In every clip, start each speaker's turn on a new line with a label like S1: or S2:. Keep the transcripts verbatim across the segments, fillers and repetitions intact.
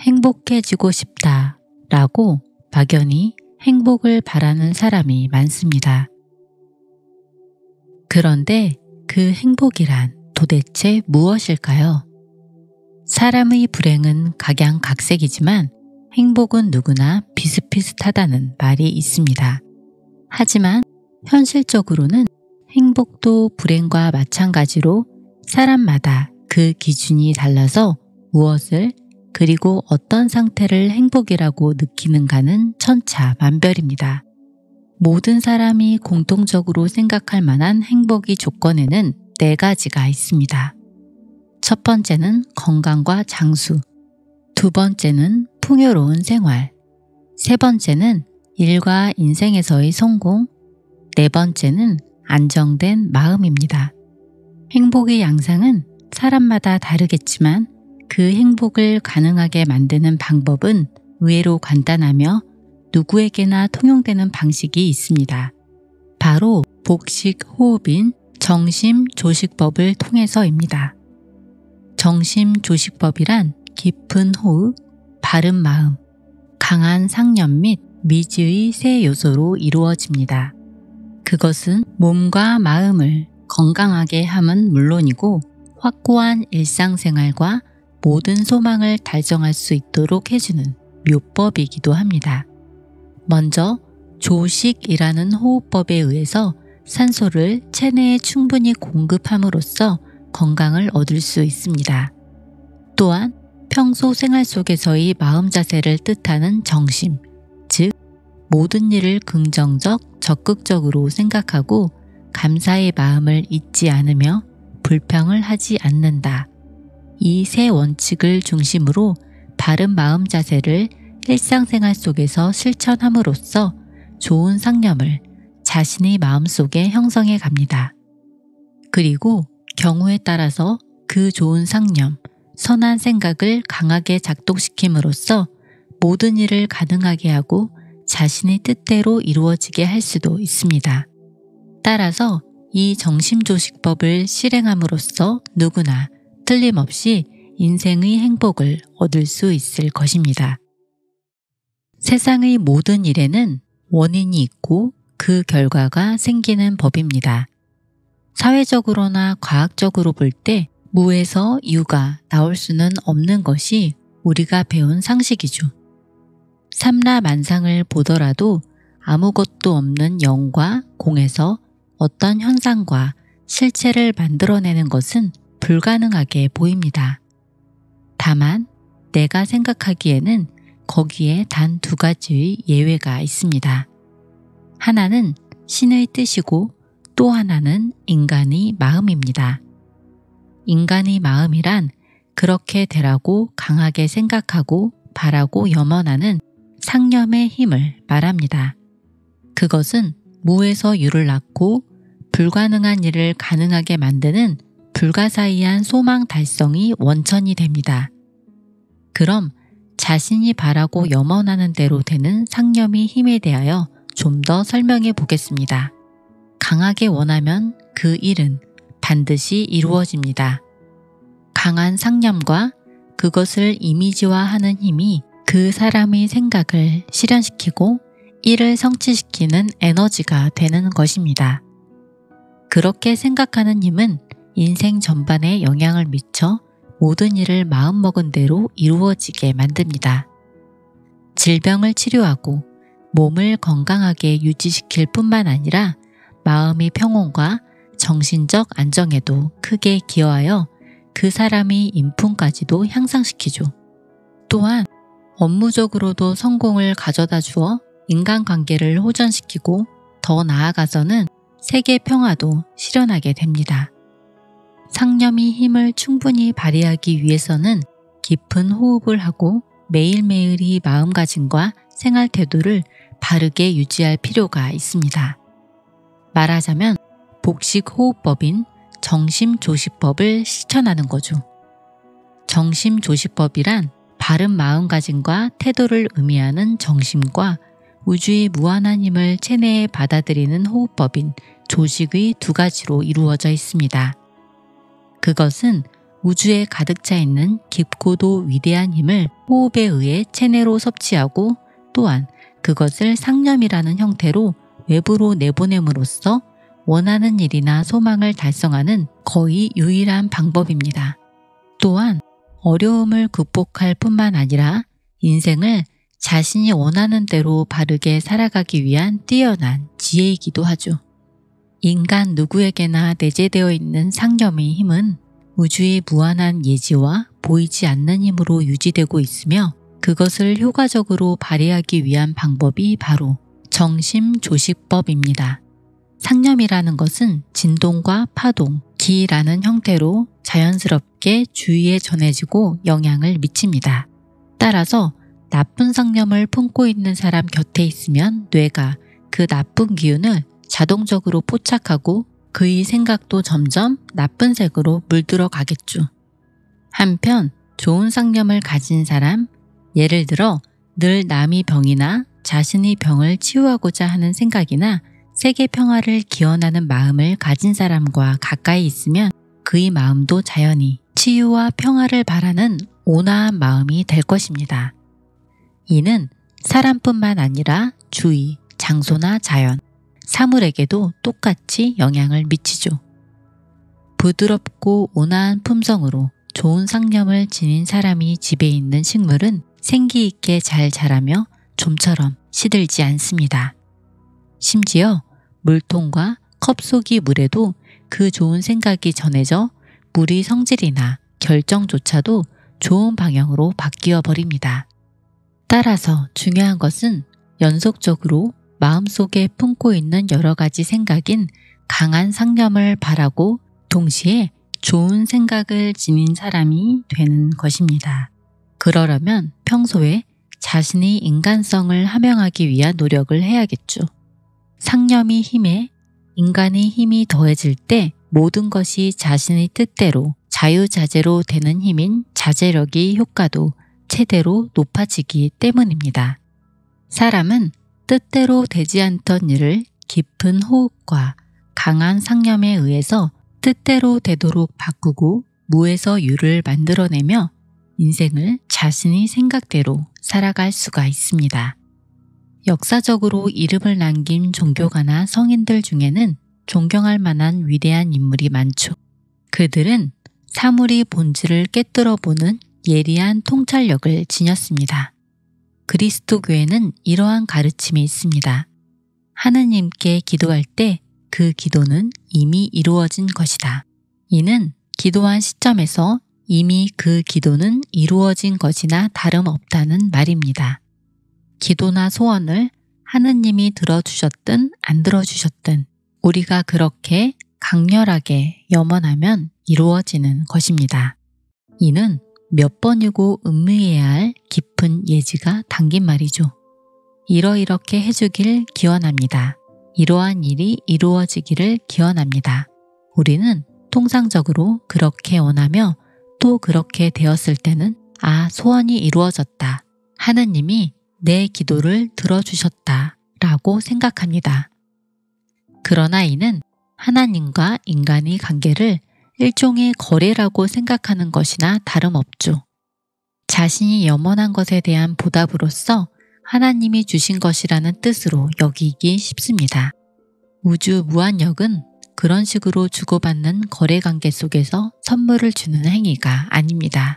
S1: 행복해지고 싶다 라고 막연히 행복을 바라는 사람이 많습니다. 그런데 그 행복이란 도대체 무엇일까요? 사람의 불행은 각양각색이지만 행복은 누구나 비슷비슷하다는 말이 있습니다. 하지만 현실적으로는 행복도 불행과 마찬가지로 사람마다 그 기준이 달라서 무엇을 그리고 어떤 상태를 행복이라고 느끼는가는 천차만별입니다. 모든 사람이 공통적으로 생각할 만한 행복의 조건에는 네 가지가 있습니다. 첫 번째는 건강과 장수, 두 번째는 풍요로운 생활, 세 번째는 일과 인생에서의 성공, 네 번째는 안정된 마음입니다. 행복의 양상은 사람마다 다르겠지만 그 행복을 가능하게 만드는 방법은 의외로 간단하며 누구에게나 통용되는 방식이 있습니다. 바로 복식 호흡인 정심조식법을 통해서입니다. 정심조식법이란 깊은 호흡, 바른 마음, 강한 상념 및 미지의 세 요소로 이루어집니다. 그것은 몸과 마음을 건강하게 함은 물론이고 확고한 일상생활과 모든 소망을 달성할 수 있도록 해주는 묘법이기도 합니다. 먼저 조식이라는 호흡법에 의해서 산소를 체내에 충분히 공급함으로써 건강을 얻을 수 있습니다. 또한 평소 생활 속에서의 마음 자세를 뜻하는 정심, 즉 모든 일을 긍정적, 적극적으로 생각하고 감사의 마음을 잊지 않으며 불평을 하지 않는다. 이 세 원칙을 중심으로 바른 마음 자세를 일상생활 속에서 실천함으로써 좋은 상념을 자신의 마음속에 형성해 갑니다. 그리고 경우에 따라서 그 좋은 상념, 선한 생각을 강하게 작동시킴으로써 모든 일을 가능하게 하고 자신의 뜻대로 이루어지게 할 수도 있습니다. 따라서 이 정심조식법을 실행함으로써 누구나 틀림없이 인생의 행복을 얻을 수 있을 것입니다. 세상의 모든 일에는 원인이 있고 그 결과가 생기는 법입니다. 사회적으로나 과학적으로 볼 때 무에서 유가 나올 수는 없는 것이 우리가 배운 상식이죠. 삼라만상을 보더라도 아무것도 없는 영과 공에서 어떤 현상과 실체를 만들어내는 것은 불가능하게 보입니다. 다만 내가 생각하기에는 거기에 단 두 가지의 예외가 있습니다. 하나는 신의 뜻이고 또 하나는 인간의 마음입니다. 인간의 마음이란 그렇게 되라고 강하게 생각하고 바라고 염원하는 상념의 힘을 말합니다. 그것은 무에서 유를 낳고 불가능한 일을 가능하게 만드는 불가사의한 소망 달성이 원천이 됩니다. 그럼 자신이 바라고 염원하는 대로 되는 상념의 힘에 대하여 좀 더 설명해 보겠습니다. 강하게 원하면 그 일은 반드시 이루어집니다. 강한 상념과 그것을 이미지화하는 힘이 그 사람의 생각을 실현시키고 이를 성취시키는 에너지가 되는 것입니다. 그렇게 생각하는 힘은 인생 전반에 영향을 미쳐 모든 일을 마음먹은 대로 이루어지게 만듭니다. 질병을 치료하고 몸을 건강하게 유지시킬 뿐만 아니라 마음의 평온과 정신적 안정에도 크게 기여하여 그 사람의 인품까지도 향상시키죠. 또한 업무적으로도 성공을 가져다 주어 인간관계를 호전시키고 더 나아가서는 세계 평화도 실현하게 됩니다. 상념의 힘을 충분히 발휘하기 위해서는 깊은 호흡을 하고 매일매일의 마음가짐과 생활 태도를 바르게 유지할 필요가 있습니다. 말하자면 복식호흡법인 정심조식법을 실천하는 거죠. 정심조식법이란 바른 마음가짐과 태도를 의미하는 정심과 우주의 무한한 힘을 체내에 받아들이는 호흡법인 조식의 두 가지로 이루어져 있습니다. 그것은 우주에 가득 차 있는 깊고도 위대한 힘을 호흡에 의해 체내로 섭취하고 또한 그것을 상념이라는 형태로 외부로 내보냄으로써 원하는 일이나 소망을 달성하는 거의 유일한 방법입니다. 또한 어려움을 극복할 뿐만 아니라 인생을 자신이 원하는 대로 바르게 살아가기 위한 뛰어난 지혜이기도 하죠. 인간 누구에게나 내재되어 있는 상념의 힘은 우주의 무한한 예지와 보이지 않는 힘으로 유지되고 있으며 그것을 효과적으로 발휘하기 위한 방법이 바로 정심조식법입니다. 상념이라는 것은 진동과 파동, 기라는 형태로 자연스럽게 주위에 전해지고 영향을 미칩니다. 따라서 나쁜 상념을 품고 있는 사람 곁에 있으면 뇌가 그 나쁜 기운을 자동적으로 포착하고 그의 생각도 점점 나쁜 색으로 물들어 가겠죠. 한편 좋은 상념을 가진 사람, 예를 들어 늘 남이 병이나 자신의 병을 치유하고자 하는 생각이나 세계 평화를 기원하는 마음을 가진 사람과 가까이 있으면 그의 마음도 자연히 치유와 평화를 바라는 온화한 마음이 될 것입니다. 이는 사람뿐만 아니라 주위, 장소나 자연, 사물에게도 똑같이 영향을 미치죠. 부드럽고 온화한 품성으로 좋은 상념을 지닌 사람이 집에 있는 식물은 생기 있게 잘 자라며 좀처럼 시들지 않습니다. 심지어 물통과 컵 속의 물에도 그 좋은 생각이 전해져 물의 성질이나 결정조차도 좋은 방향으로 바뀌어 버립니다. 따라서 중요한 것은 연속적으로 마음속에 품고 있는 여러 가지 생각인 강한 상념을 바라고 동시에 좋은 생각을 지닌 사람이 되는 것입니다. 그러려면 평소에 자신의 인간성을 함양하기 위한 노력을 해야겠죠. 상념이 힘에 인간의 힘이 더해질 때 모든 것이 자신의 뜻대로 자유자재로 되는 힘인 자제력의 효과도 최대로 높아지기 때문입니다. 사람은 뜻대로 되지 않던 일을 깊은 호흡과 강한 상념에 의해서 뜻대로 되도록 바꾸고 무에서 유를 만들어내며 인생을 자신의 생각대로 살아갈 수가 있습니다. 역사적으로 이름을 남긴 종교가나 성인들 중에는 존경할 만한 위대한 인물이 많죠. 그들은 사물의 본질을 깨뜨려 보는 예리한 통찰력을 지녔습니다. 그리스도교에는 이러한 가르침이 있습니다. 하느님께 기도할 때 그 기도는 이미 이루어진 것이다. 이는 기도한 시점에서 이미 그 기도는 이루어진 것이나 다름없다는 말입니다. 기도나 소원을 하느님이 들어주셨든 안 들어주셨든 우리가 그렇게 강렬하게 염원하면 이루어지는 것입니다. 이는 몇 번이고 음미해야 할 깊은 예지가 담긴 말이죠. 이러이렇게 해주길 기원합니다. 이러한 일이 이루어지기를 기원합니다. 우리는 통상적으로 그렇게 원하며 또 그렇게 되었을 때는 아, 소원이 이루어졌다. 하느님이 내 기도를 들어주셨다 라고 생각합니다. 그러나 이는 하나님과 인간의 관계를 일종의 거래라고 생각하는 것이나 다름없죠. 자신이 염원한 것에 대한 보답으로서 하나님이 주신 것이라는 뜻으로 여기기 쉽습니다. 우주 무한력은 그런 식으로 주고받는 거래관계 속에서 선물을 주는 행위가 아닙니다.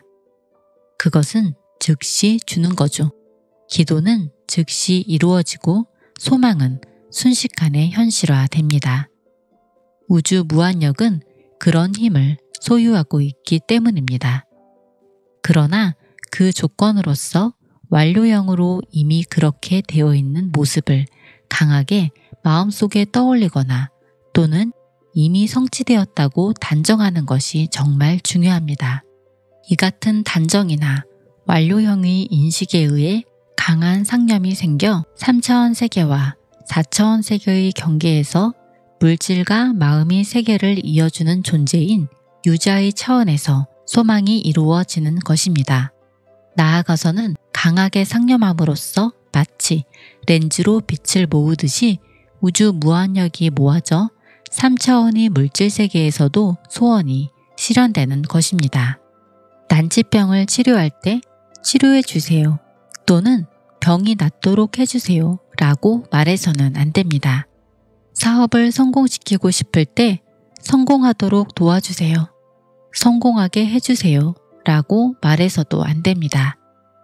S1: 그것은 즉시 주는 거죠. 기도는 즉시 이루어지고 소망은 순식간에 현실화됩니다. 우주 무한력은 그런 힘을 소유하고 있기 때문입니다. 그러나 그 조건으로서 완료형으로 이미 그렇게 되어 있는 모습을 강하게 마음속에 떠올리거나 또는 이미 성취되었다고 단정하는 것이 정말 중요합니다. 이 같은 단정이나 완료형의 인식에 의해 강한 상념이 생겨 삼 차원 세계와 사 차원 세계의 경계에서 물질과 마음의 세계를 이어주는 존재인 유자의 차원에서 소망이 이루어지는 것입니다. 나아가서는 강하게 상념함으로써 마치 렌즈로 빛을 모으듯이 우주 무한력이 모아져 삼 차원의 물질 세계에서도 소원이 실현되는 것입니다. 만취병을 치료할 때 치료해 주세요 또는 병이 낫도록 해주세요 라고 말해서는 안 됩니다. 사업을 성공시키고 싶을 때 성공하도록 도와주세요. 성공하게 해주세요 라고 말해서도 안 됩니다.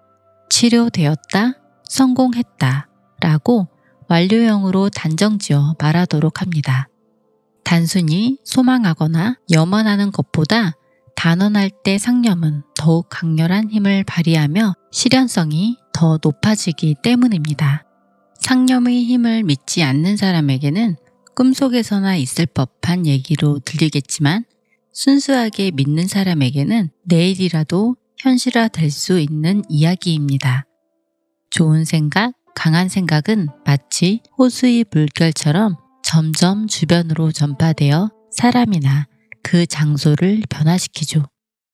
S1: 치료되었다, 성공했다 라고 완료형으로 단정지어 말하도록 합니다. 단순히 소망하거나 염원하는 것보다 단언할 때 상념은 더욱 강렬한 힘을 발휘하며 실현성이 더 높아지기 때문입니다. 상념의 힘을 믿지 않는 사람에게는 꿈속에서나 있을 법한 얘기로 들리겠지만 순수하게 믿는 사람에게는 내일이라도 현실화될 수 있는 이야기입니다. 좋은 생각, 강한 생각은 마치 호수의 물결처럼 점점 주변으로 전파되어 사람이나 그 장소를 변화시키죠.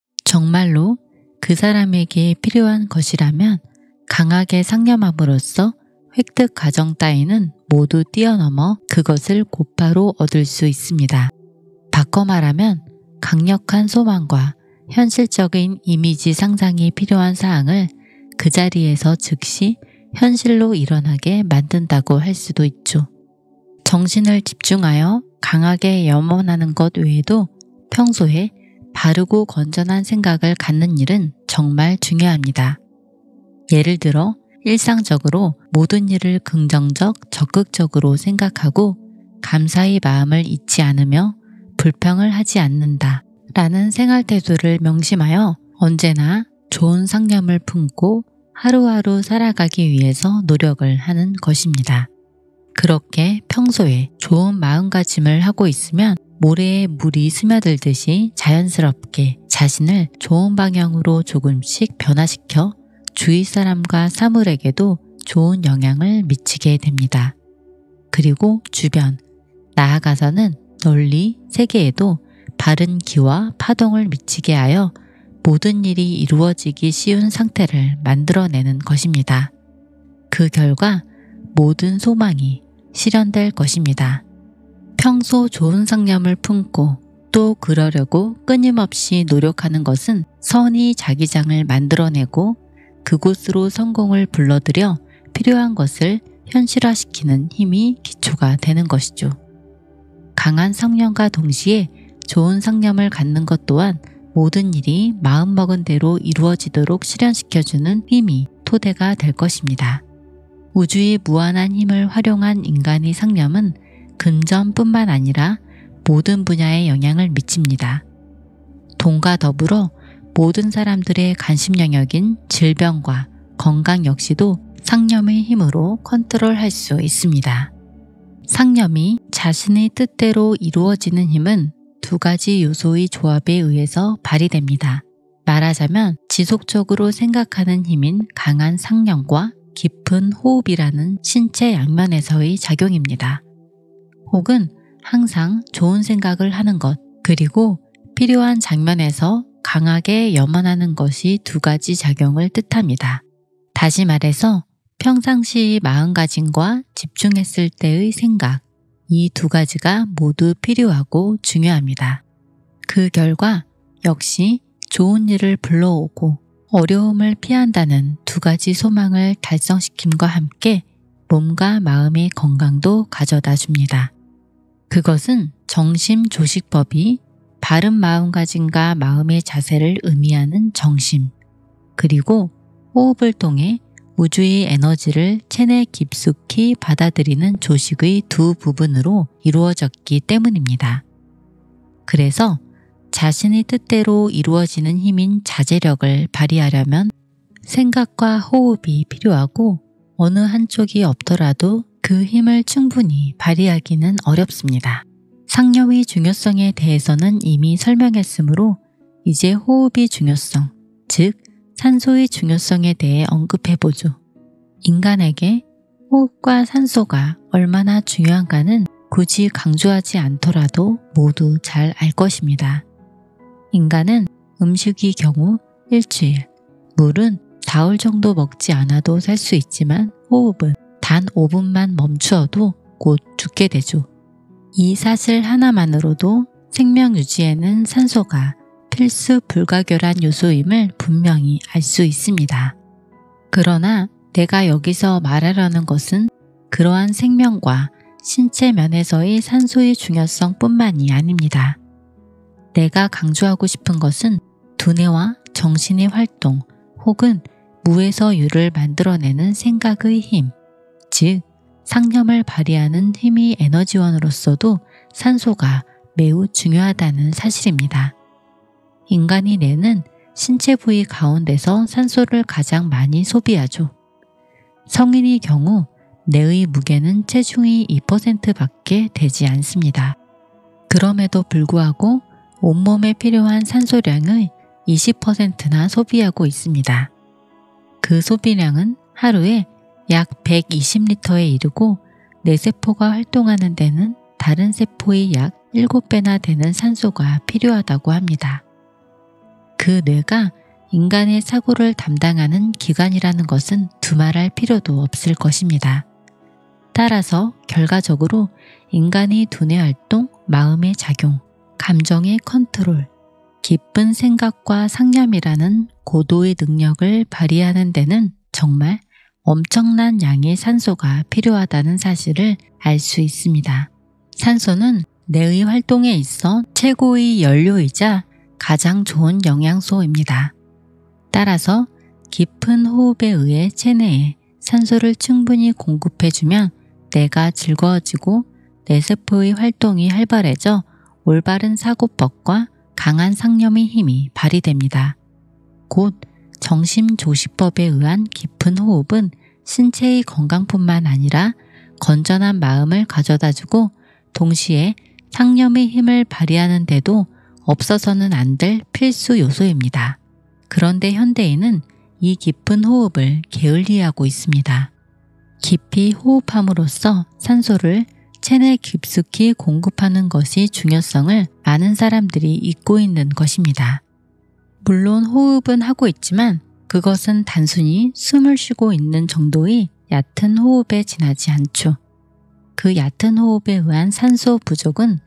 S1: 정말로 그 사람에게 필요한 것이라면 강하게 상념함으로써 획득 과정 따위는 모두 뛰어넘어 그것을 곧바로 얻을 수 있습니다. 바꿔 말하면 강력한 소망과 현실적인 이미지 상상이 필요한 사항을 그 자리에서 즉시 현실로 일어나게 만든다고 할 수도 있죠. 정신을 집중하여 강하게 염원하는 것 외에도 평소에 바르고 건전한 생각을 갖는 일은 정말 중요합니다. 예를 들어 일상적으로 모든 일을 긍정적, 적극적으로 생각하고 감사의 마음을 잊지 않으며 불평을 하지 않는다 라는 생활 태도를 명심하여 언제나 좋은 상념을 품고 하루하루 살아가기 위해서 노력을 하는 것입니다. 그렇게 평소에 좋은 마음가짐을 하고 있으면 모래에 물이 스며들듯이 자연스럽게 자신을 좋은 방향으로 조금씩 변화시켜 주위 사람과 사물에게도 좋은 영향을 미치게 됩니다. 그리고 주변, 나아가서는 널리 세계에도 바른 기와 파동을 미치게 하여 모든 일이 이루어지기 쉬운 상태를 만들어내는 것입니다. 그 결과 모든 소망이 실현될 것입니다. 평소 좋은 상념을 품고 또 그러려고 끊임없이 노력하는 것은 선의 자기장을 만들어내고 그곳으로 성공을 불러들여 필요한 것을 현실화시키는 힘이 기초가 되는 것이죠. 강한 상념과 동시에 좋은 상념을 갖는 것 또한 모든 일이 마음먹은 대로 이루어지도록 실현시켜주는 힘이 토대가 될 것입니다. 우주의 무한한 힘을 활용한 인간의 상념은 금전뿐만 아니라 모든 분야에 영향을 미칩니다. 돈과 더불어 모든 사람들의 관심 영역인 질병과 건강 역시도 상념의 힘으로 컨트롤할 수 있습니다. 상념이 자신의 뜻대로 이루어지는 힘은 두 가지 요소의 조합에 의해서 발휘됩니다. 말하자면 지속적으로 생각하는 힘인 강한 상념과 깊은 호흡이라는 신체 양면에서의 작용입니다. 혹은 항상 좋은 생각을 하는 것, 그리고 필요한 장면에서 강하게 염원하는 것이 두 가지 작용을 뜻합니다. 다시 말해서 평상시 마음가짐과 집중했을 때의 생각, 이 두 가지가 모두 필요하고 중요합니다. 그 결과 역시 좋은 일을 불러오고 어려움을 피한다는 두 가지 소망을 달성시킴과 함께 몸과 마음의 건강도 가져다 줍니다. 그것은 정심조식법이 바른 마음가짐과 마음의 자세를 의미하는 정심, 그리고 호흡을 통해 우주의 에너지를 체내 깊숙이 받아들이는 조식의 두 부분으로 이루어졌기 때문입니다. 그래서 자신의 뜻대로 이루어지는 힘인 자제력을 발휘하려면 생각과 호흡이 필요하고 어느 한쪽이 없더라도 그 힘을 충분히 발휘하기는 어렵습니다. 상념의 중요성에 대해서는 이미 설명했으므로 이제 호흡의 중요성, 즉 산소의 중요성에 대해 언급해보죠. 인간에게 호흡과 산소가 얼마나 중요한가는 굳이 강조하지 않더라도 모두 잘 알 것입니다. 인간은 음식의 경우 일주일, 물은 사흘 정도 먹지 않아도 살 수 있지만 호흡은 단 오 분만 멈추어도 곧 죽게 되죠. 이 사실 하나만으로도 생명 유지에는 산소가 필수 불가결한 요소임을 분명히 알 수 있습니다. 그러나 내가 여기서 말하려는 것은 그러한 생명과 신체 면에서의 산소의 중요성 뿐만이 아닙니다. 내가 강조하고 싶은 것은 두뇌와 정신의 활동 혹은 무에서 유를 만들어내는 생각의 힘, 즉 상념을 발휘하는 힘의 에너지원으로서도 산소가 매우 중요하다는 사실입니다. 인간의 뇌는 신체 부위 가운데서 산소를 가장 많이 소비하죠. 성인의 경우 뇌의 무게는 체중의 이 퍼센트밖에 되지 않습니다. 그럼에도 불구하고 온몸에 필요한 산소량의 이십 퍼센트나 소비하고 있습니다. 그 소비량은 하루에 약 백이십 리터에 이르고 뇌세포가 활동하는 데는 다른 세포의 약 일곱 배나 되는 산소가 필요하다고 합니다. 그 뇌가 인간의 사고를 담당하는 기관이라는 것은 두말할 필요도 없을 것입니다. 따라서 결과적으로 인간의 두뇌 활동, 마음의 작용, 감정의 컨트롤, 깊은 생각과 상념이라는 고도의 능력을 발휘하는 데는 정말 엄청난 양의 산소가 필요하다는 사실을 알 수 있습니다. 산소는 뇌의 활동에 있어 최고의 연료이자 가장 좋은 영양소입니다. 따라서 깊은 호흡에 의해 체내에 산소를 충분히 공급해주면 뇌가 즐거워지고 뇌세포의 활동이 활발해져 올바른 사고법과 강한 상념의 힘이 발휘됩니다. 곧 정심조식법에 의한 깊은 호흡은 신체의 건강뿐만 아니라 건전한 마음을 가져다주고 동시에 상념의 힘을 발휘하는 데도 없어서는 안 될 필수 요소입니다. 그런데 현대인은 이 깊은 호흡을 게을리하고 있습니다. 깊이 호흡함으로써 산소를 체내 깊숙이 공급하는 것이 중요성을 많은 사람들이 잊고 있는 것입니다. 물론 호흡은 하고 있지만 그것은 단순히 숨을 쉬고 있는 정도의 얕은 호흡에 지나지 않죠. 그 얕은 호흡에 의한 산소 부족은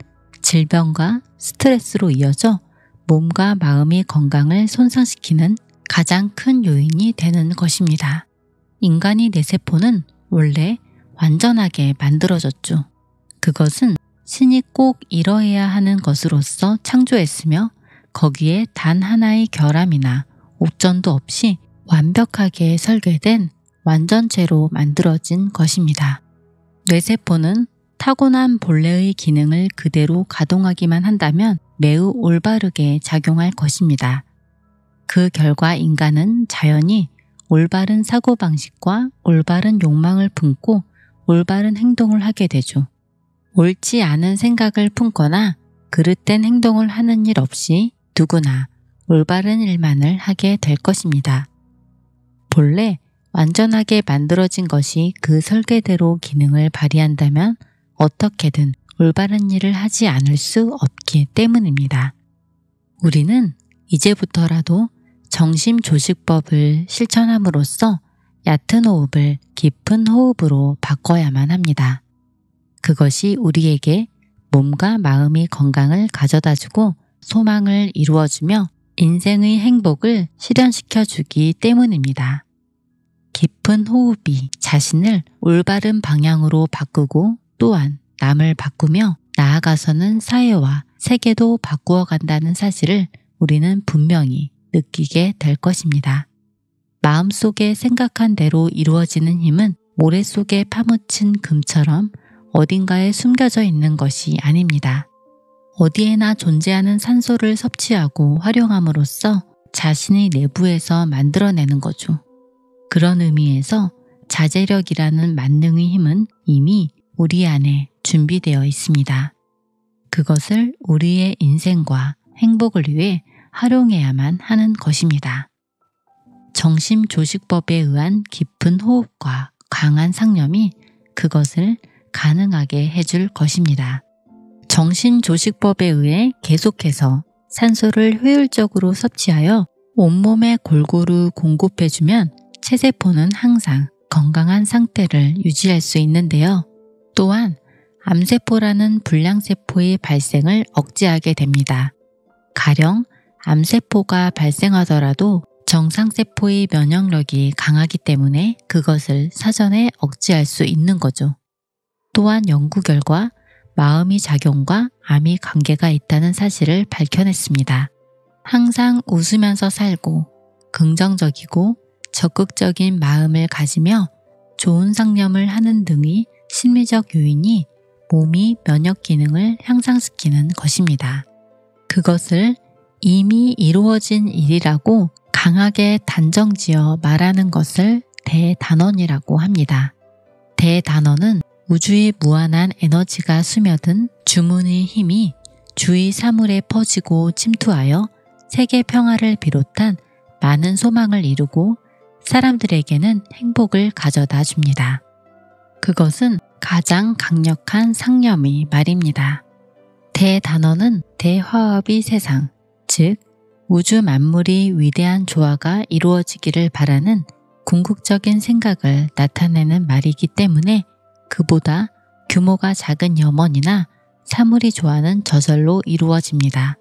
S1: 질병과 스트레스로 이어져 몸과 마음의 건강을 손상시키는 가장 큰 요인이 되는 것입니다. 인간의 뇌세포는 원래 완전하게 만들어졌죠. 그것은 신이 꼭 이러해야 하는 것으로서 창조했으며 거기에 단 하나의 결함이나 옥전도 없이 완벽하게 설계된 완전체로 만들어진 것입니다. 뇌세포는 타고난 본래의 기능을 그대로 가동하기만 한다면 매우 올바르게 작용할 것입니다. 그 결과 인간은 자연히 올바른 사고방식과 올바른 욕망을 품고 올바른 행동을 하게 되죠. 옳지 않은 생각을 품거나 그릇된 행동을 하는 일 없이 누구나 올바른 일만을 하게 될 것입니다. 본래 완전하게 만들어진 것이 그 설계대로 기능을 발휘한다면 어떻게든 올바른 일을 하지 않을 수 없기 때문입니다. 우리는 이제부터라도 정심조식법을 실천함으로써 얕은 호흡을 깊은 호흡으로 바꿔야만 합니다. 그것이 우리에게 몸과 마음의 건강을 가져다주고 소망을 이루어주며 인생의 행복을 실현시켜주기 때문입니다. 깊은 호흡이 자신을 올바른 방향으로 바꾸고 또한 남을 바꾸며 나아가서는 사회와 세계도 바꾸어 간다는 사실을 우리는 분명히 느끼게 될 것입니다. 마음속에 생각한 대로 이루어지는 힘은 모래 속에 파묻힌 금처럼 어딘가에 숨겨져 있는 것이 아닙니다. 어디에나 존재하는 산소를 섭취하고 활용함으로써 자신의 내부에서 만들어내는 거죠. 그런 의미에서 자제력이라는 만능의 힘은 이미 우리 안에 준비되어 있습니다. 그것을 우리의 인생과 행복을 위해 활용해야만 하는 것입니다. 정심조식법에 의한 깊은 호흡과 강한 상념이 그것을 가능하게 해줄 것입니다. 정신조식법에 의해 계속해서 산소를 효율적으로 섭취하여 온몸에 골고루 공급해주면 체세포는 항상 건강한 상태를 유지할 수 있는데요. 또한 암세포라는 불량세포의 발생을 억제하게 됩니다. 가령 암세포가 발생하더라도 정상세포의 면역력이 강하기 때문에 그것을 사전에 억제할 수 있는 거죠. 또한 연구 결과 마음의 작용과 암이 관계가 있다는 사실을 밝혀냈습니다. 항상 웃으면서 살고 긍정적이고 적극적인 마음을 가지며 좋은 상념을 하는 등의 심리적 요인이 몸의 면역 기능을 향상시키는 것입니다. 그것을 이미 이루어진 일이라고 강하게 단정지어 말하는 것을 대단원이라고 합니다. 대단원은 우주의 무한한 에너지가 스며든 주문의 힘이 주위 사물에 퍼지고 침투하여 세계 평화를 비롯한 많은 소망을 이루고 사람들에게는 행복을 가져다 줍니다. 그것은 가장 강력한 상념의 말입니다. 대단원은 대화합의 세상, 즉 우주 만물이 위대한 조화가 이루어지기를 바라는 궁극적인 생각을 나타내는 말이기 때문에 그보다 규모가 작은 염원이나 사물이 좋아하는 저절로 이루어집니다.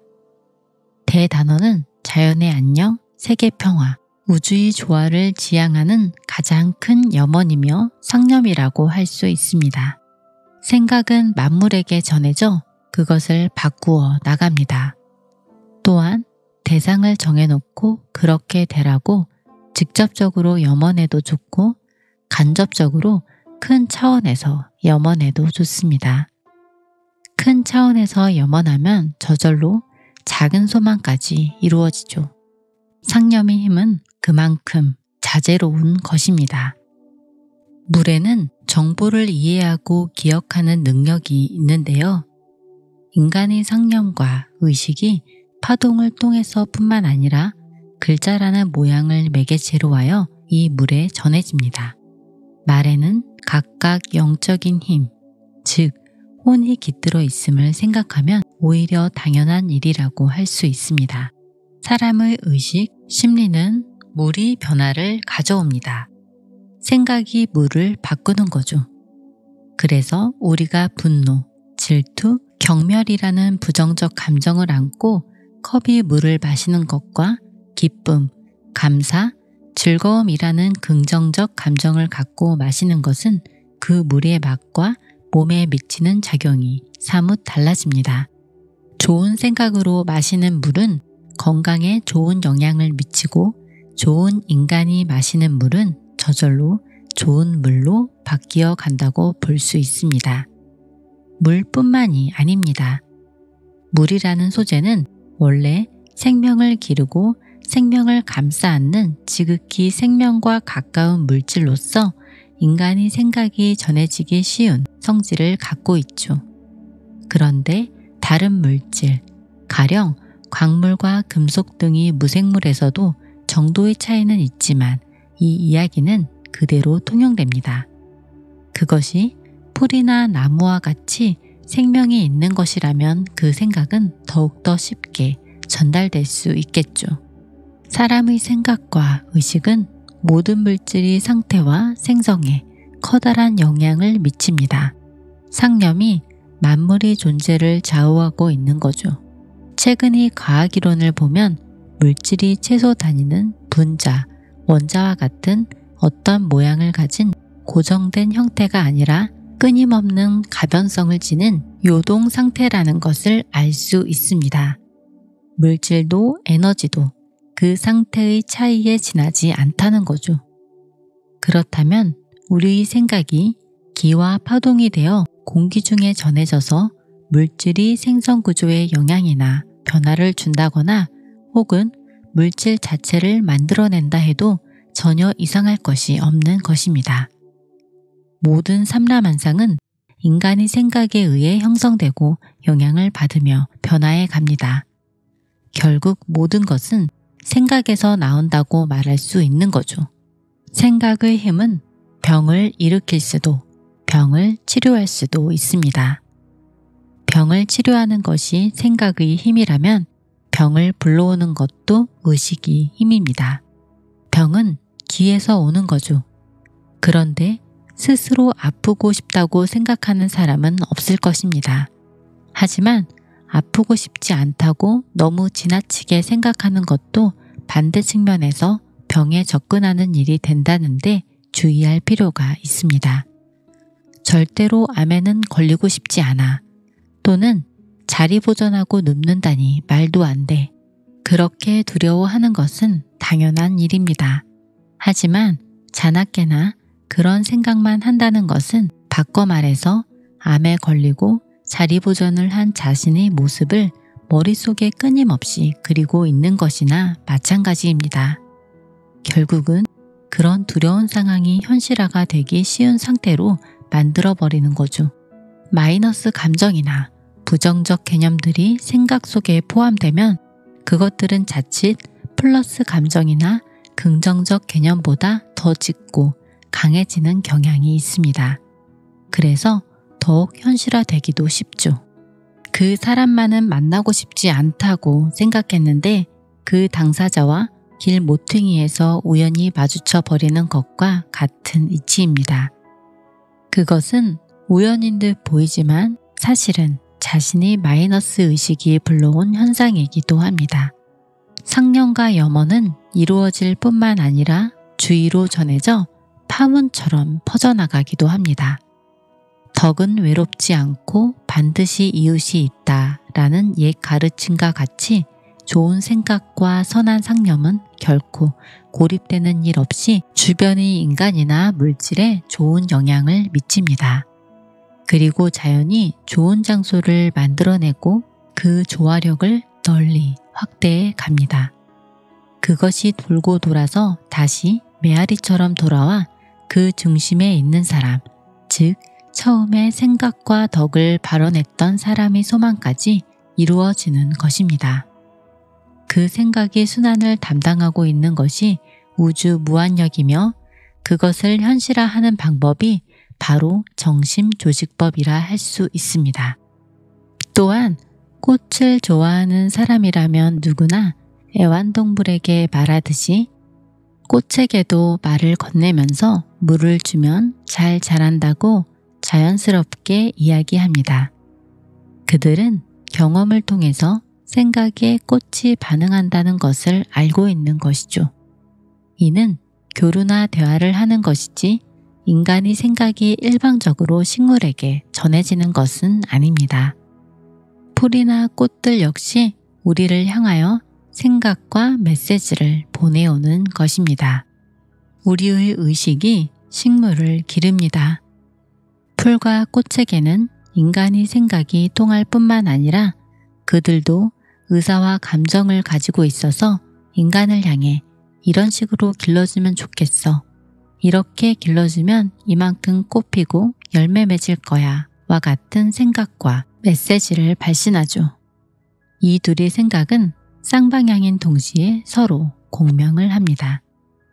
S1: 대단원은 자연의 안녕, 세계 평화, 우주의 조화를 지향하는 가장 큰 염원이며 상념이라고 할 수 있습니다. 생각은 만물에게 전해져 그것을 바꾸어 나갑니다. 또한 대상을 정해놓고 그렇게 되라고 직접적으로 염원해도 좋고 간접적으로 큰 차원에서 염원해도 좋습니다. 큰 차원에서 염원하면 저절로 작은 소망까지 이루어지죠. 상념의 힘은 그만큼 자제로운 것입니다. 물에는 정보를 이해하고 기억하는 능력이 있는데요. 인간의 상념과 의식이 파동을 통해서 뿐만 아니라 글자라는 모양을 매개체로 하여 이 물에 전해집니다. 말에는 각각 영적인 힘, 즉 혼이 깃들어 있음을 생각하면 오히려 당연한 일이라고 할 수 있습니다. 사람의 의식, 심리는 물이 변화를 가져옵니다. 생각이 물을 바꾸는 거죠. 그래서 우리가 분노, 질투, 경멸이라는 부정적 감정을 안고 컵이 물을 마시는 것과 기쁨, 감사, 즐거움이라는 긍정적 감정을 갖고 마시는 것은 그 물의 맛과 몸에 미치는 작용이 사뭇 달라집니다. 좋은 생각으로 마시는 물은 건강에 좋은 영향을 미치고 좋은 인간이 마시는 물은 저절로 좋은 물로 바뀌어 간다고 볼 수 있습니다. 물뿐만이 아닙니다. 물이라는 소재는 원래 생명을 기르고 생명을 감싸 안는 지극히 생명과 가까운 물질로서 인간이 생각이 전해지기 쉬운 성질을 갖고 있죠. 그런데 다른 물질, 가령 광물과 금속 등의 무생물에서도 정도의 차이는 있지만 이 이야기는 그대로 통용됩니다. 그것이 풀이나 나무와 같이 생명이 있는 것이라면 그 생각은 더욱더 쉽게 전달될 수 있겠죠. 사람의 생각과 의식은 모든 물질의 상태와 생성에 커다란 영향을 미칩니다. 상념이 만물의 존재를 좌우하고 있는 거죠. 최근의 과학이론을 보면 물질이 최소 단위는 분자, 원자와 같은 어떤 모양을 가진 고정된 형태가 아니라 끊임없는 가변성을 지닌 요동 상태라는 것을 알 수 있습니다. 물질도 에너지도 그 상태의 차이에 지나지 않다는 거죠. 그렇다면 우리의 생각이 기와 파동이 되어 공기 중에 전해져서 물질이 생성 구조에 영향이나 변화를 준다거나 혹은 물질 자체를 만들어낸다 해도 전혀 이상할 것이 없는 것입니다. 모든 삼라만상은 인간의 생각에 의해 형성되고 영향을 받으며 변화해 갑니다. 결국 모든 것은 생각에서 나온다고 말할 수 있는 거죠. 생각의 힘은 병을 일으킬 수도 병을 치료할 수도 있습니다. 병을 치료하는 것이 생각의 힘이라면 병을 불러오는 것도 의식의 힘입니다. 병은 기에서 오는 거죠. 그런데 스스로 아프고 싶다고 생각하는 사람은 없을 것입니다. 하지만 아프고 싶지 않다고 너무 지나치게 생각하는 것도 반대 측면에서 병에 접근하는 일이 된다는데 주의할 필요가 있습니다. 절대로 암에는 걸리고 싶지 않아. 또는 자리 보존하고 눕는다니 말도 안 돼. 그렇게 두려워하는 것은 당연한 일입니다. 하지만 자나깨나 그런 생각만 한다는 것은 바꿔 말해서 암에 걸리고 자리 보존을 한 자신의 모습을 머릿속에 끊임없이 그리고 있는 것이나 마찬가지입니다. 결국은 그런 두려운 상황이 현실화가 되기 쉬운 상태로 만들어버리는 거죠. 마이너스 감정이나 부정적 개념들이 생각 속에 포함되면 그것들은 자칫 플러스 감정이나 긍정적 개념보다 더 짙고 강해지는 경향이 있습니다. 그래서 더욱 현실화되기도 쉽죠. 그 사람만은 만나고 싶지 않다고 생각했는데 그 당사자와 길 모퉁이에서 우연히 마주쳐 버리는 것과 같은 이치입니다. 그것은 우연인 듯 보이지만 사실은 자신의 마이너스 의식이 불러온 현상이기도 합니다. 상념과 염원은 이루어질 뿐만 아니라 주위로 전해져 파문처럼 퍼져나가기도 합니다. 덕은 외롭지 않고 반드시 이웃이 있다라는 옛 가르침과 같이 좋은 생각과 선한 상념은 결코 고립되는 일 없이 주변의 인간이나 물질에 좋은 영향을 미칩니다. 그리고 자연이 좋은 장소를 만들어내고 그 조화력을 널리 확대해 갑니다. 그것이 돌고 돌아서 다시 메아리처럼 돌아와 그 중심에 있는 사람, 즉 처음에 생각과 덕을 발언했던 사람의 소망까지 이루어지는 것입니다. 그 생각이 순환을 담당하고 있는 것이 우주 무한력이며 그것을 현실화하는 방법이 바로 정심조직법이라 할 수 있습니다. 또한 꽃을 좋아하는 사람이라면 누구나 애완동물에게 말하듯이 꽃에게도 말을 건네면서 물을 주면 잘 자란다고 자연스럽게 이야기합니다. 그들은 경험을 통해서 생각에 꽃이 반응한다는 것을 알고 있는 것이죠. 이는 교류나 대화를 하는 것이지 인간의 생각이 일방적으로 식물에게 전해지는 것은 아닙니다. 풀이나 꽃들 역시 우리를 향하여 생각과 메시지를 보내오는 것입니다. 우리의 의식이 식물을 기릅니다. 풀과 꽃에게는 인간의 생각이 통할 뿐만 아니라 그들도 의사와 감정을 가지고 있어서 인간을 향해 이런 식으로 길러주면 좋겠어. 이렇게 길러주면 이만큼 꽃 피고 열매 맺을 거야 와 같은 생각과 메시지를 발신하죠. 이 둘의 생각은 쌍방향인 동시에 서로 공명을 합니다.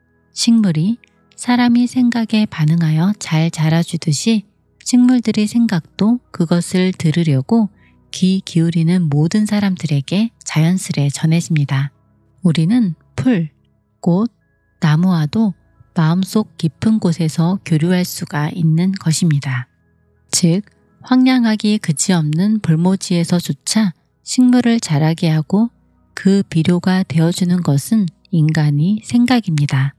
S1: 식물이 사람이 생각에 반응하여 잘 자라주듯이 식물들의 생각도 그것을 들으려고 귀 기울이는 모든 사람들에게 자연스레 전해집니다. 우리는 풀, 꽃, 나무와도 마음속 깊은 곳에서 교류할 수가 있는 것입니다. 즉, 황량하기 그지없는 불모지에서조차 식물을 자라게 하고 그 비료가 되어주는 것은 인간의 생각입니다.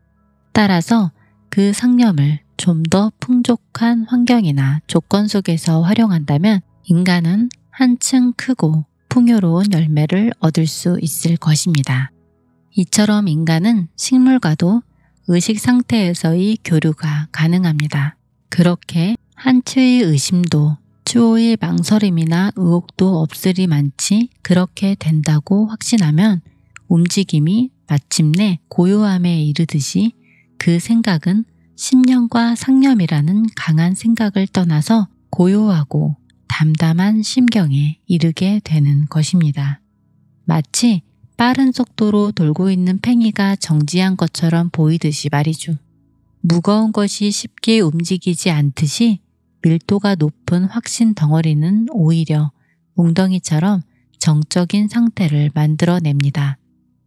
S1: 따라서 그 상념을 좀 더 풍족한 환경이나 조건 속에서 활용한다면 인간은 한층 크고 풍요로운 열매를 얻을 수 있을 것입니다. 이처럼 인간은 식물과도 의식 상태에서의 교류가 가능합니다. 그렇게 한치의 의심도 추호의 망설임이나 의혹도 없으리 많지 그렇게 된다고 확신하면 움직임이 마침내 고요함에 이르듯이 그 생각은 심령과 상념이라는 강한 생각을 떠나서 고요하고 담담한 심경에 이르게 되는 것입니다. 마치 빠른 속도로 돌고 있는 팽이가 정지한 것처럼 보이듯이 말이죠. 무거운 것이 쉽게 움직이지 않듯이 밀도가 높은 확신 덩어리는 오히려 웅덩이처럼 정적인 상태를 만들어냅니다.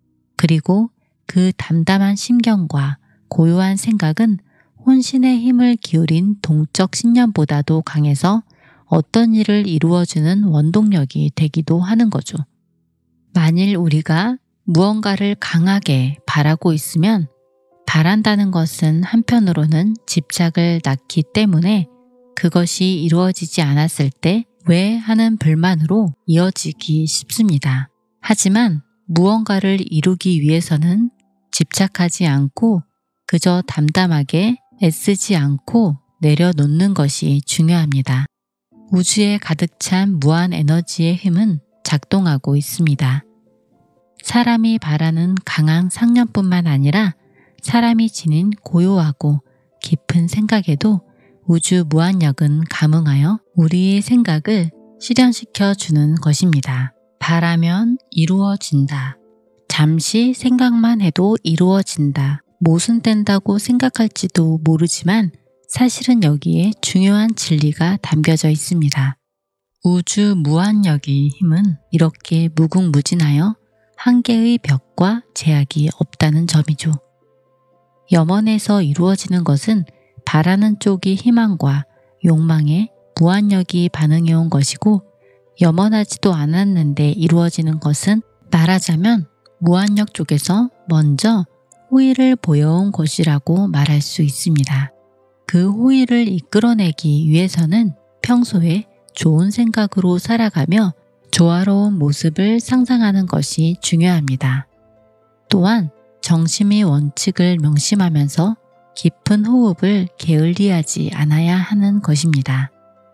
S1: 그리고 그 담담한 심경과 고요한 생각은 혼신의 힘을 기울인 동적 신념보다도 강해서 어떤 일을 이루어주는 원동력이 되기도 하는 거죠. 만일 우리가 무언가를 강하게 바라고 있으면 바란다는 것은 한편으로는 집착을 낳기 때문에 그것이 이루어지지 않았을 때 왜 하는 불만으로 이어지기 쉽습니다. 하지만 무언가를 이루기 위해서는 집착하지 않고 그저 담담하게 애쓰지 않고 내려놓는 것이 중요합니다. 우주에 가득 찬 무한 에너지의 힘은 작동하고 있습니다. 사람이 바라는 강한 상념뿐만 아니라 사람이 지닌 고요하고 깊은 생각에도 우주 무한력은 감응하여 우리의 생각을 실현시켜 주는 것입니다. 바라면 이루어진다. 잠시 생각만 해도 이루어진다. 모순된다고 생각할지도 모르지만 사실은 여기에 중요한 진리가 담겨져 있습니다. 우주 무한력의 힘은 이렇게 무궁무진하여 한계의 벽과 제약이 없다는 점이죠. 염원에서 이루어지는 것은 바라는 쪽이 희망과 욕망에 무한력이 반응해온 것이고 염원하지도 않았는데 이루어지는 것은 말하자면 무한력 쪽에서 먼저 호의를 보여온 것이라고 말할 수 있습니다. 그 호의를 이끌어내기 위해서는 평소에 좋은 생각으로 살아가며 조화로운 모습을 상상하는 것이 중요합니다. 또한 정심의 원칙을 명심하면서 깊은 호흡을 게을리하지 않아야 하는 것입니다.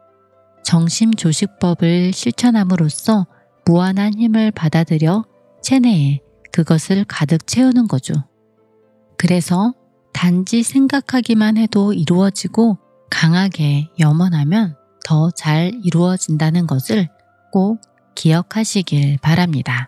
S1: 정심조식법을 실천함으로써 무한한 힘을 받아들여 체내에 그것을 가득 채우는 거죠. 그래서 단지 생각하기만 해도 이루어지고 강하게 염원하면 더 잘 이루어진다는 것을 꼭 기억하시길 바랍니다.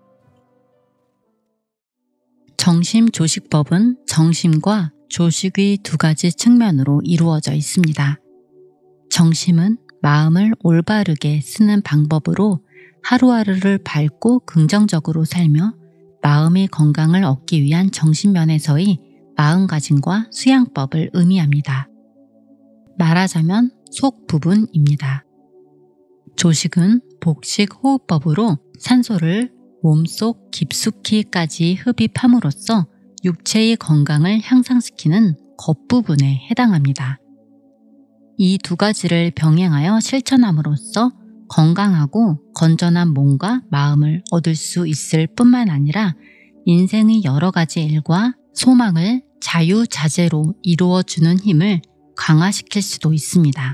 S1: 정심조식법은 정심과 조식의 두 가지 측면으로 이루어져 있습니다. 정심은 마음을 올바르게 쓰는 방법으로 하루하루를 밝고 긍정적으로 살며 마음의 건강을 얻기 위한 정신면에서의 마음가짐과 수양법을 의미합니다. 말하자면 속 부분입니다. 조식은 복식 호흡법으로 산소를 몸속 깊숙이까지 흡입함으로써 육체의 건강을 향상시키는 겉부분에 해당합니다. 이 두 가지를 병행하여 실천함으로써 건강하고 건전한 몸과 마음을 얻을 수 있을 뿐만 아니라 인생의 여러 가지 일과 소망을 자유자재로 이루어주는 힘을 강화시킬 수도 있습니다.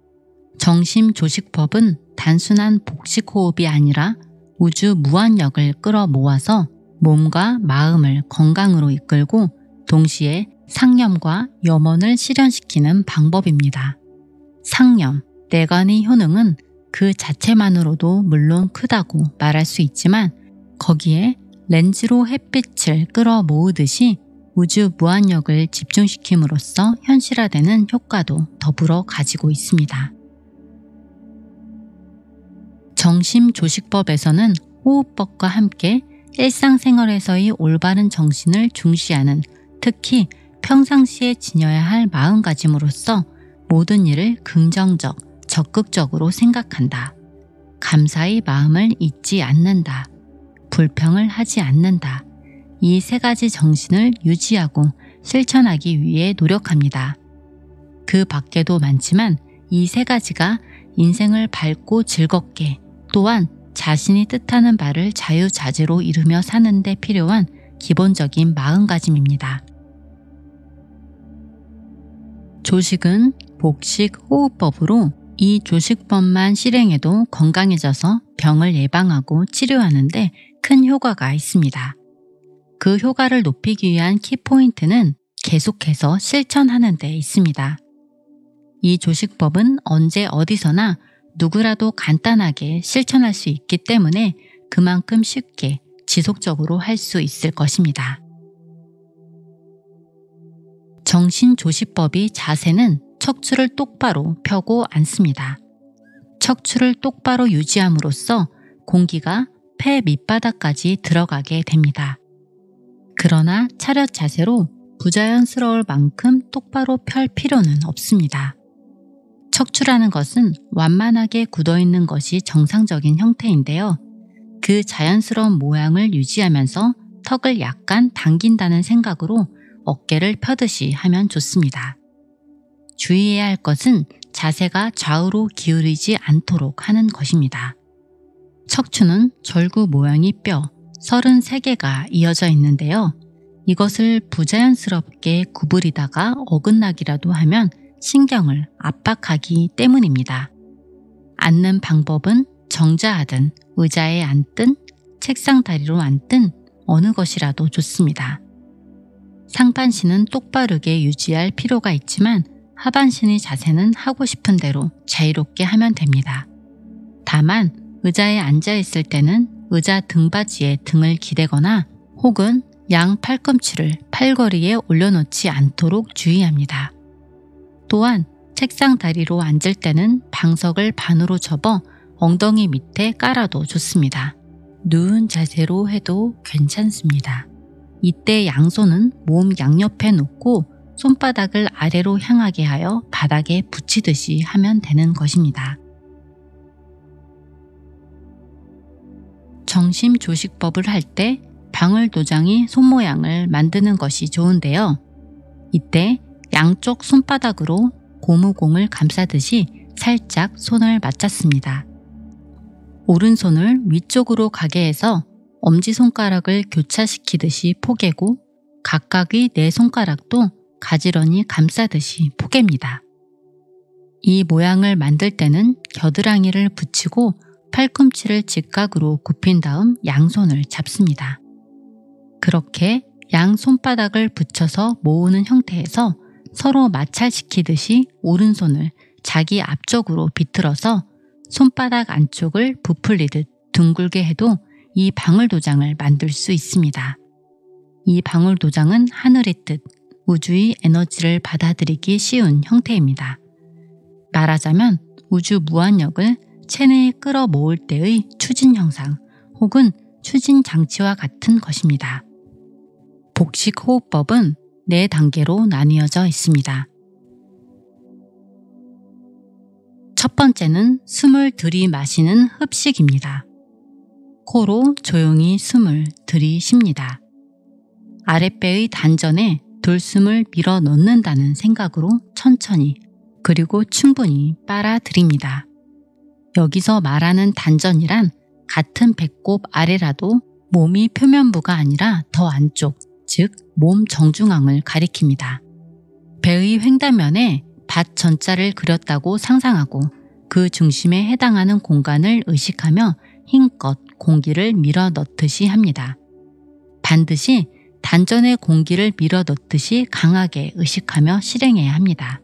S1: 정심조식법은 단순한 복식호흡이 아니라 우주 무한력을 끌어모아서 몸과 마음을 건강으로 이끌고 동시에 상념과 염원을 실현시키는 방법입니다. 상념, 내관의 효능은 그 자체만으로도 물론 크다고 말할 수 있지만 거기에 렌즈로 햇빛을 끌어모으듯이 우주 무한력을 집중시킴으로써 현실화되는 효과도 더불어 가지고 있습니다. 정심조식법에서는 호흡법과 함께 일상생활에서의 올바른 정신을 중시하는, 특히 평상시에 지녀야 할 마음가짐으로써 모든 일을 긍정적, 적극적으로 생각한다. 감사의 마음을 잊지 않는다. 불평을 하지 않는다. 이 세 가지 정신을 유지하고 실천하기 위해 노력합니다. 그 밖에도 많지만 이 세 가지가 인생을 밝고 즐겁게 또한 자신이 뜻하는 바를 자유자재로 이루며 사는 데 필요한 기본적인 마음가짐입니다. 조식은 복식 호흡법으로 이 조식법만 실행해도 건강해져서 병을 예방하고 치료하는 데 큰 효과가 있습니다. 그 효과를 높이기 위한 키포인트는 계속해서 실천하는 데 있습니다. 이 조식법은 언제 어디서나 누구라도 간단하게 실천할 수 있기 때문에 그만큼 쉽게 지속적으로 할 수 있을 것입니다. 정신조식법의 자세는 척추를 똑바로 펴고 앉습니다. 척추를 똑바로 유지함으로써 공기가 폐 밑바닥까지 들어가게 됩니다. 그러나 차렷 자세로 부자연스러울 만큼 똑바로 펼 필요는 없습니다. 척추라는 것은 완만하게 굳어있는 것이 정상적인 형태인데요. 그 자연스러운 모양을 유지하면서 턱을 약간 당긴다는 생각으로 어깨를 펴듯이 하면 좋습니다. 주의해야 할 것은 자세가 좌우로 기울이지 않도록 하는 것입니다. 척추는 절구 모양의 뼈 서른세 개가 이어져 있는데요. 이것을 부자연스럽게 구부리다가 어긋나기라도 하면 신경을 압박하기 때문입니다. 앉는 방법은 정자하든 의자에 앉든 책상 다리로 앉든 어느 것이라도 좋습니다. 상반신은 똑바르게 유지할 필요가 있지만 하반신의 자세는 하고 싶은 대로 자유롭게 하면 됩니다. 다만 의자에 앉아 있을 때는 의자 등받이에 등을 기대거나 혹은 양 팔꿈치를 팔걸이에 올려놓지 않도록 주의합니다. 또한 책상 다리로 앉을 때는 방석을 반으로 접어 엉덩이 밑에 깔아도 좋습니다. 누운 자세로 해도 괜찮습니다. 이때 양손은 몸 양옆에 놓고 손바닥을 아래로 향하게 하여 바닥에 붙이듯이 하면 되는 것입니다. 정심조식법을 할 때 방울도장이 손 모양을 만드는 것이 좋은데요. 이때 양쪽 손바닥으로 고무공을 감싸듯이 살짝 손을 맞췄습니다. 오른손을 위쪽으로 가게 해서 엄지손가락을 교차시키듯이 포개고 각각의 네 손가락도 가지런히 감싸듯이 포갭니다. 이 모양을 만들 때는 겨드랑이를 붙이고 팔꿈치를 직각으로 굽힌 다음 양손을 잡습니다. 그렇게 양 손바닥을 붙여서 모으는 형태에서 서로 마찰시키듯이 오른손을 자기 앞쪽으로 비틀어서 손바닥 안쪽을 부풀리듯 둥글게 해도 이 방울도장을 만들 수 있습니다. 이 방울도장은 하늘의 뜻, 우주의 에너지를 받아들이기 쉬운 형태입니다. 말하자면 우주 무한력을 체내에 끌어모을 때의 추진 형상 혹은 추진 장치와 같은 것입니다. 복식 호흡법은 네 단계로 나뉘어져 있습니다. 첫 번째는 숨을 들이마시는 흡식입니다. 코로 조용히 숨을 들이쉽니다. 아랫배의 단전에 돌숨을 밀어 넣는다는 생각으로 천천히 그리고 충분히 빨아들입니다. 여기서 말하는 단전이란 같은 배꼽 아래라도 몸이 표면부가 아니라 더 안쪽, 즉 몸 정중앙을 가리킵니다. 배의 횡단면에 밭 전자를 그렸다고 상상하고 그 중심에 해당하는 공간을 의식하며 힘껏 공기를 밀어 넣듯이 합니다. 반드시 단전에 공기를 밀어 넣듯이 강하게 의식하며 실행해야 합니다.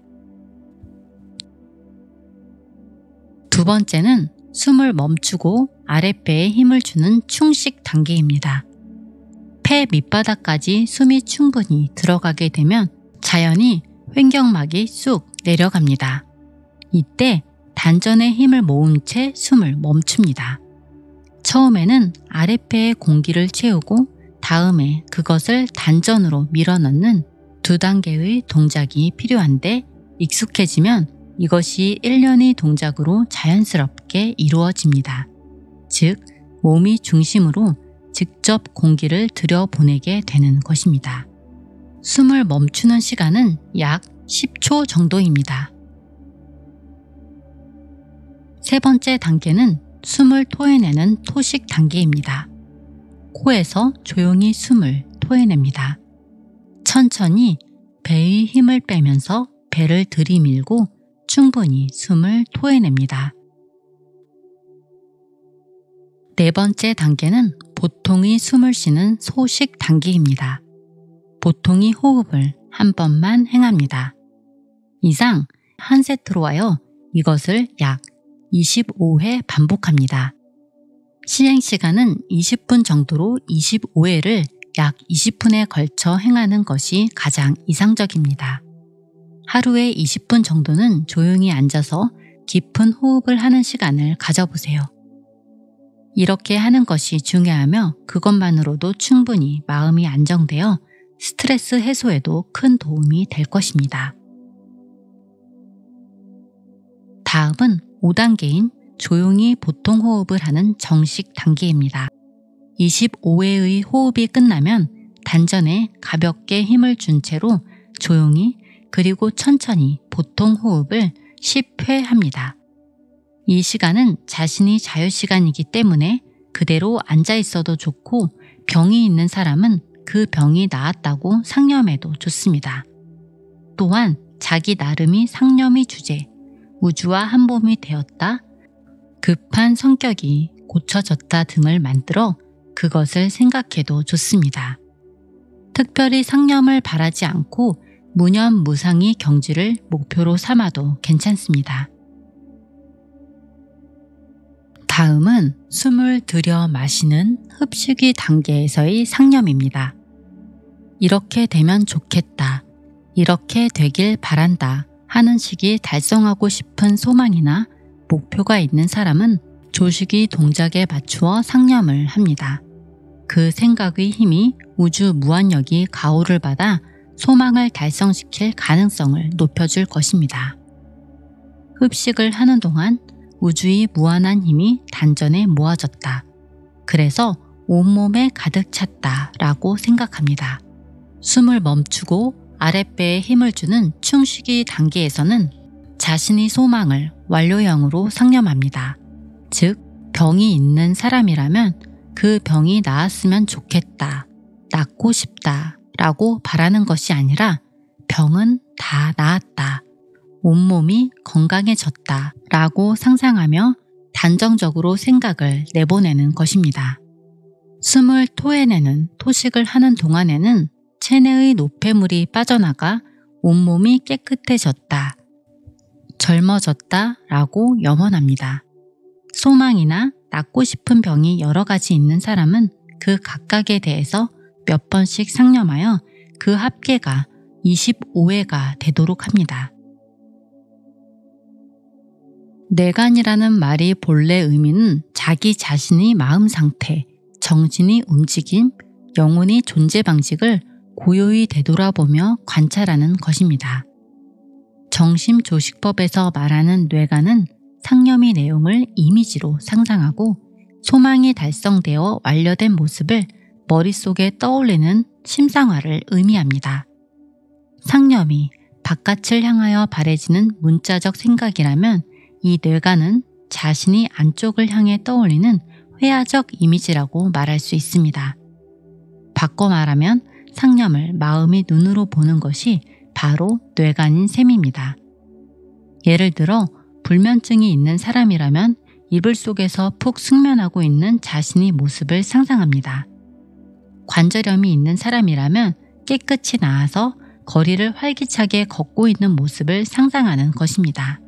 S1: 두 번째는 숨을 멈추고 아랫배에 힘을 주는 충식 단계입니다. 폐 밑바닥까지 숨이 충분히 들어가게 되면 자연히 횡격막이 쑥 내려갑니다. 이때 단전에 힘을 모은 채 숨을 멈춥니다. 처음에는 아랫배에 공기를 채우고 다음에 그것을 단전으로 밀어넣는 두 단계의 동작이 필요한데 익숙해지면 이것이 일련의 동작으로 자연스럽게 이루어집니다. 즉, 몸이 중심으로 직접 공기를 들여보내게 되는 것입니다. 숨을 멈추는 시간은 약 십 초 정도입니다. 세 번째 단계는 숨을 토해내는 토식 단계입니다. 코에서 조용히 숨을 토해냅니다. 천천히 배의 힘을 빼면서 배를 들이밀고 충분히 숨을 토해냅니다. 네 번째 단계는 보통의 숨을 쉬는 소식 단계입니다. 보통의 호흡을 한 번만 행합니다. 이상 한 세트로 하여 이것을 약 이십오 회 반복합니다. 시행시간은 이십 분 정도로 이십오 회를 약 이십 분에 걸쳐 행하는 것이 가장 이상적입니다. 하루에 이십 분 정도는 조용히 앉아서 깊은 호흡을 하는 시간을 가져보세요. 이렇게 하는 것이 중요하며 그것만으로도 충분히 마음이 안정되어 스트레스 해소에도 큰 도움이 될 것입니다. 다음은 오 단계인 조용히 보통 호흡을 하는 정식 단계입니다. 이십오 회의 호흡이 끝나면 단전에 가볍게 힘을 준 채로 조용히 그리고 천천히 보통 호흡을 십 회 합니다. 이 시간은 자신이 자유시간이기 때문에 그대로 앉아 있어도 좋고 병이 있는 사람은 그 병이 나았다고 상념해도 좋습니다. 또한 자기 나름이 상념의 주제, 우주와 한 몸이 되었다, 급한 성격이 고쳐졌다 등을 만들어 그것을 생각해도 좋습니다. 특별히 상념을 바라지 않고 무념무상의 경지를 목표로 삼아도 괜찮습니다. 다음은 숨을 들여 마시는 흡식의 단계에서의 상념입니다. 이렇게 되면 좋겠다, 이렇게 되길 바란다 하는 식이 달성하고 싶은 소망이나 목표가 있는 사람은 조식의 동작에 맞추어 상념을 합니다. 그 생각의 힘이 우주 무한력이 가호를 받아 소망을 달성시킬 가능성을 높여줄 것입니다. 흡식을 하는 동안 우주의 무한한 힘이 단전에 모아졌다, 그래서 온몸에 가득 찼다 라고 생각합니다. 숨을 멈추고 아랫배에 힘을 주는 충식의 단계에서는 자신의 소망을 완료형으로 상념합니다. 즉, 병이 있는 사람이라면 그 병이 나았으면 좋겠다, 낫고 싶다 라고 바라는 것이 아니라 병은 다 나았다, 온몸이 건강해졌다 라고 상상하며 단정적으로 생각을 내보내는 것입니다. 숨을 토해내는 토식을 하는 동안에는 체내의 노폐물이 빠져나가 온몸이 깨끗해졌다, 젊어졌다 라고 염원합니다. 소망이나 낫고 싶은 병이 여러 가지 있는 사람은 그 각각에 대해서 몇 번씩 상념하여 그 합계가 이십오 회가 되도록 합니다. 뇌관이라는 말이 본래 의미는 자기 자신의 마음 상태, 정신의 움직임, 영혼의 존재 방식을 고요히 되돌아보며 관찰하는 것입니다. 정심조식법에서 말하는 뇌관은 상념의 내용을 이미지로 상상하고 소망이 달성되어 완료된 모습을 머릿속에 떠올리는 심상화를 의미합니다. 상념이 바깥을 향하여 바래지는 문자적 생각이라면 이 뇌관은 자신이 안쪽을 향해 떠올리는 회화적 이미지라고 말할 수 있습니다. 바꿔 말하면 상념을 마음이 눈으로 보는 것이 바로 뇌관인 셈입니다. 예를 들어 불면증이 있는 사람이라면 이불 속에서 푹 숙면하고 있는 자신의 모습을 상상합니다. 관절염이 있는 사람이라면 깨끗이 나아서 거리를 활기차게 걷고 있는 모습을 상상하는 것입니다.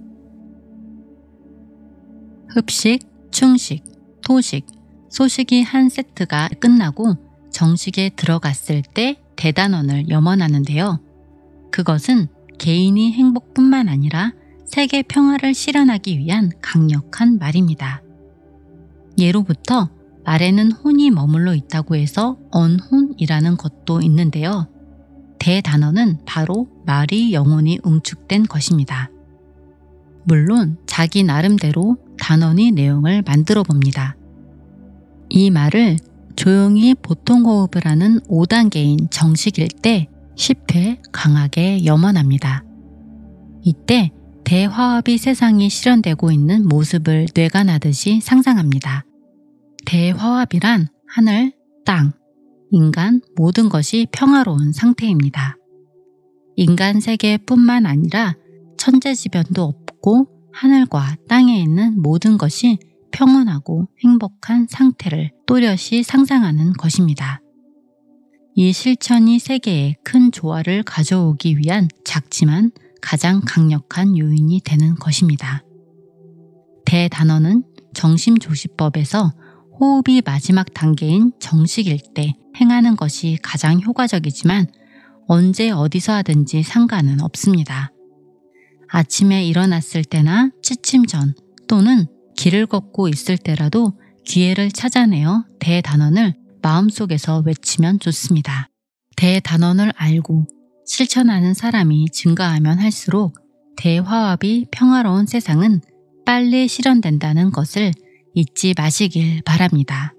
S1: 흡식, 충식, 토식, 소식이 한 세트가 끝나고 정식에 들어갔을 때 대단원을 염원하는데요. 그것은 개인이 행복뿐만 아니라 세계 평화를 실현하기 위한 강력한 말입니다. 예로부터 말에는 혼이 머물러 있다고 해서 언혼이라는 것도 있는데요. 대단원은 바로 말이 영혼이 응축된 것입니다. 물론 자기 나름대로 단원의 내용을 만들어 봅니다. 이 말을 조용히 보통 호흡을 하는 오 단계인 정식일 때 십 회 강하게 염원합니다. 이때 대화합이 세상이 실현되고 있는 모습을 뇌관하듯이 상상합니다. 대화합이란 하늘, 땅, 인간 모든 것이 평화로운 상태입니다. 인간 세계뿐만 아니라 천재지변도 없고 하늘과 땅에 있는 모든 것이 평온하고 행복한 상태를 또렷이 상상하는 것입니다. 이 실천이 세계에 큰 조화를 가져오기 위한 작지만 가장 강력한 요인이 되는 것입니다. 대단원은 정심조시법에서 호흡이 마지막 단계인 정식일 때 행하는 것이 가장 효과적이지만 언제 어디서 하든지 상관은 없습니다. 아침에 일어났을 때나 취침 전 또는 길을 걷고 있을 때라도 기회를 찾아내어 대단원을 마음속에서 외치면 좋습니다. 대단원을 알고 실천하는 사람이 증가하면 할수록 대화합이 평화로운 세상은 빨리 실현된다는 것을 잊지 마시길 바랍니다.